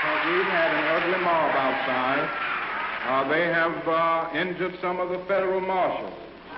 We've had an ugly mob outside. They have injured some of the federal marshals.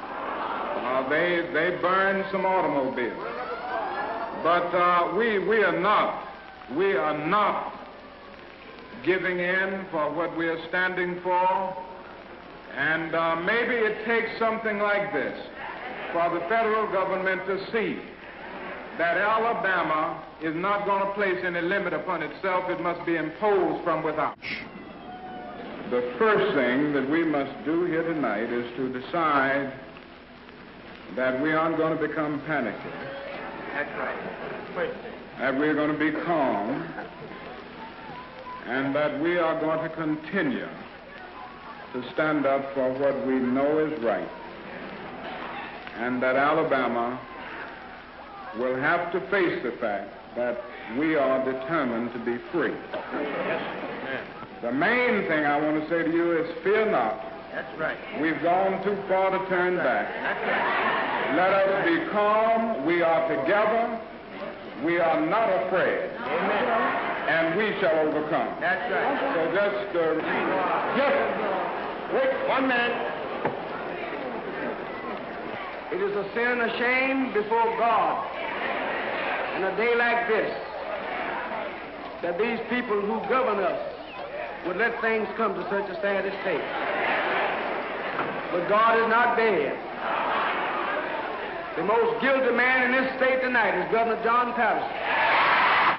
They burned some automobiles. But we are not giving in for what we are standing for. And maybe it takes something like this for the federal government to see that Alabama is not going to place any limit upon itself. It must be imposed from without. The first thing that we must do here tonight is to decide that we aren't going to become panicky. That's right. That we're going to be calm, and that we are going to continue to stand up for what we know is right, and that Alabama will have to face the fact that we are determined to be free. Yes. The main thing I want to say to you is fear not. That's right. We've gone too far to turn back. That's right. Let us be calm. We are together. We are not afraid. Amen. And we shall overcome. That's right. So Yes. Wait 1 minute. It is a sin, a shame before God in a day like this that these people who govern us would let things come to such a sad state. But God is not dead. The most guilty man in this state tonight is Governor John Patterson.